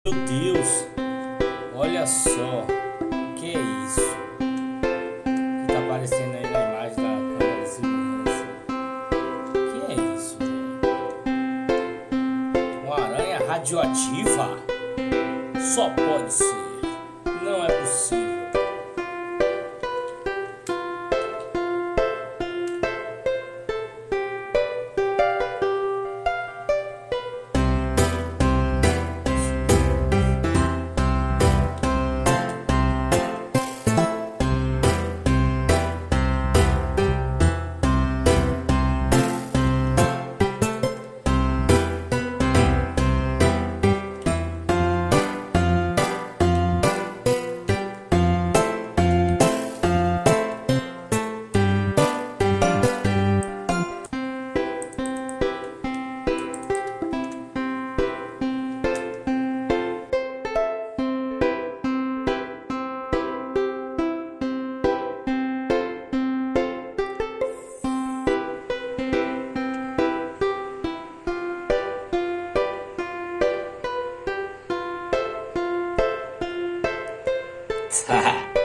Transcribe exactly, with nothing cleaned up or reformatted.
Meu Deus, olha só, que é isso que tá aparecendo aí na imagem da câmera de segurança? Que é isso, velho? Uma aranha radioativa? Só pode ser, não é possível. Haha.